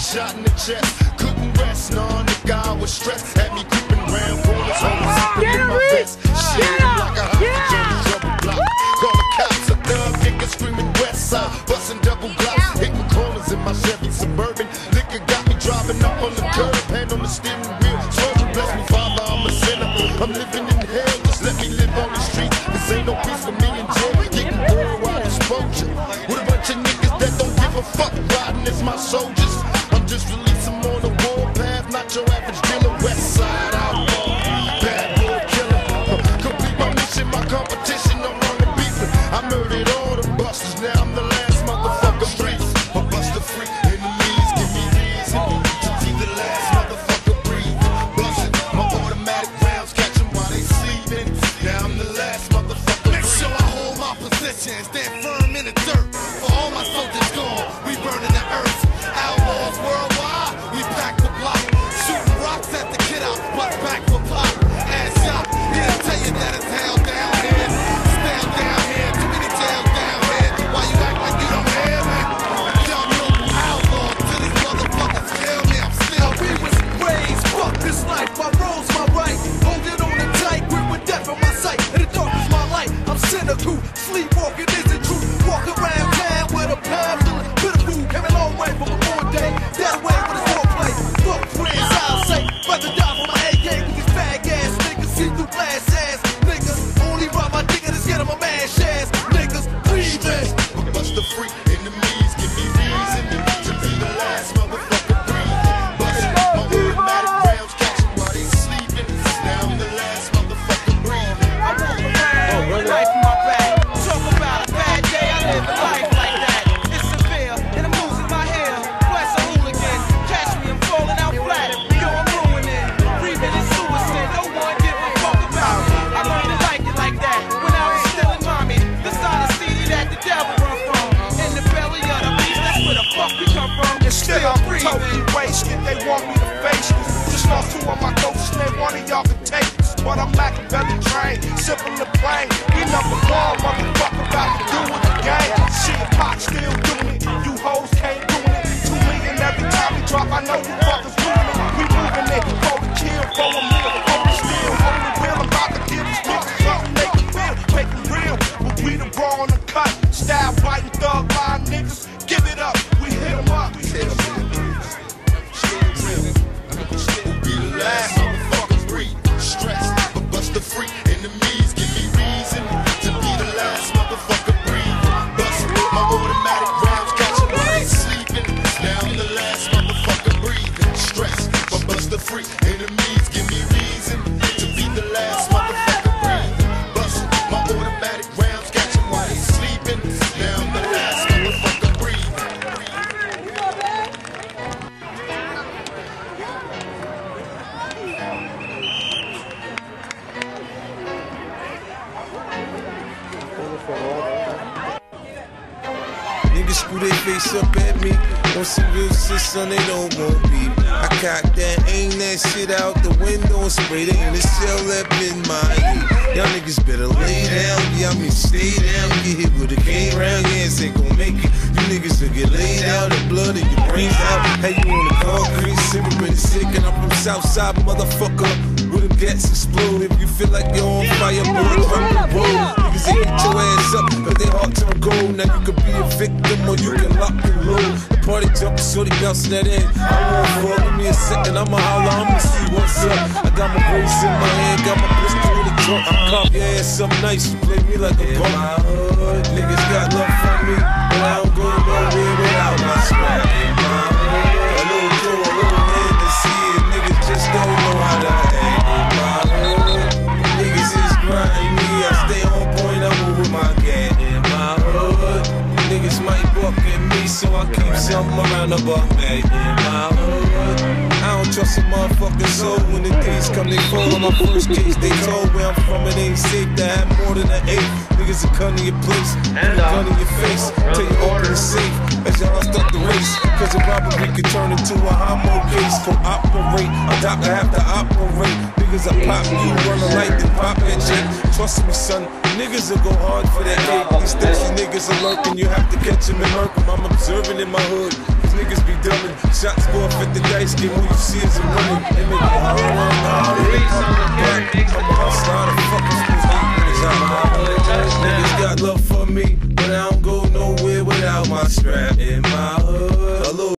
shot in the chest. Couldn't rest, no nigga, I was stressed. Had me creeping round corners, always zipping in my vest. Shit, like a hostage on the double block. Call the cops, a thug nigga screaming west side. Busting double blocks, hitting corners in my Chevy Suburban. Liquor got me driving up on the curb, hand on the steering wheel. Smoking, bless me, Father, I'm a sinner. I'm living in hell, just let me live on the streets. This ain't no peace for me in jail. Getting worldwide exposure with a bunch of niggas that don't give a fuck. Riding as my soldiers. I'm just releasing them on the warpath, not your average dealer. West side outlaw, bad boy killer. Complete my mission, my competition, no longer beefing. I murdered all the busters, now I'm the last motherfucker streets. A buster free, enemies give me reason to be the last motherfucker breathing. Busting my automatic rounds, catch them while they sleeping. Now I'm the last motherfucker. Make sure I hold my position, stand firm in the dirt. For all my soldiers gone, we burning the earth. Outlaws worldwide, we pack the block. Shooting rocks at the kid out, bust back for pop. Ass shot, he'll tell you that it's hell down here. It's down here, too many jails down here. Why you act like you don't hear me? Young local outlaw, till these motherfuckers kill me, I'm still we was raised, fuck this life, my role's my right. Hold it on the tight, grip with death in my sight. And the dark is my light, I'm cynical. Sleepwalking isn't true. Walk around town with a pound feeling pitiful. Came a long way from a born day. That way with his foreplay. Fuck friends, I'll say. Rather die for my AK with these fag ass niggas. See through glass ass niggas. Only ride my dick and just get on my man ass niggas. Breathing. Bust the free, enemies give me reason to be the last motherfucker breathing. Busting my automatic rounds, catch them while they sleeping. Now I'm the last motherfucker breathing. I walk around with a knife in my back. Talk about a bad day, I live a life like that. It's severe, and I'm losing my hair. Bless a hooligan, catch me, I'm falling out flat. Yo, I'm ruining, breathing is suicide. No one give a fuck about me. I learned to like it like that when I was still in mommy. The side of city that the devil run from. In the belly of the beast, that's where the fuck we come from. And still I'm totally wasted, they want me to face this. Just lost two of my coaches, man, one of y'all can take this. But I'm Machiavelli trained, simple and plain. We number one, motherfucker, about to do it again. Shit, Pop still doing it, you hoes can't do it. 2 million every time we drop, I know you fuckers moving it. We moving it, for the kill, for a meal, for the steal, for the real. I'm about to give these niggas something they can feel, make it real. But we the raw on the cut, style fighting thug line niggas. Give it up, we hit 'em up, we hit 'em up. Be the last motherfucker breathing. Stressed, but bust the free, enemies give me reason to be the last motherfucker breathing. Busting my automatic rounds, catch them while they sleeping. Now I'm the last motherfucker breathing. Stressed, but bust the free, enemies give me reason to be the last motherfucker breathing. Busting my automatic rounds, catch them while they sleeping. Now I'm the last motherfucker breathing. Niggas screw their face up at me. Want some real shit, son, they don't want me. I cock that, aim that shit out the window and spray that in the cell up in my ear. Y'all niggas better lay down, yeah, I mean stay down. Get hit with a game round, yeah, ain't gon' make it. You niggas will get laid out, the blood in your brains out. Hey, you on the concrete, sipping sick, and I'm from Southside, motherfucker. With them gats explode. If you feel like you're on fire, boy, drop the roll. Niggas they get your ass up, but they heart turn cold. Now you can be a victim or you can lock and load. The party jumping, shorty bouncing that in. I won't fall, give me a second, I'ma holler, I'ma see what's up. I got my brace in my hand, got my pistol in the trunk. I cop your ass up nice, you play me like a punk. Niggas got love for me, but I don't go nowhere without my squad. A little door, a little hand to see it, niggas just don't know how to act. Niggas is grinding me, I stay on point, I'm moving my gat in my hood. Niggas might buck at me, so I keep something around the buck bag in my hood. I don't trust a motherfucking soul. When the days come, they fall on my first case. They told where I'm from, it ain't safe to have more than an 8. Niggas will come to your place, and a gun in your face, till you open the safe, as y'all start the race. Cause a robbery can turn into a homo case. Cooperate, I'm about to have to operate. Niggas will pop you, run a light, then pop that shit. Trust me, son, niggas will go hard for that cake. These thirsty niggas are lurking, you have to catch them and murk them. I'm observing in my hood. These niggas be dumbing. Shots go off at the dice game, all you see is a running. They make it hard, niggas got love for me, but I don't go nowhere without my strap in my hood.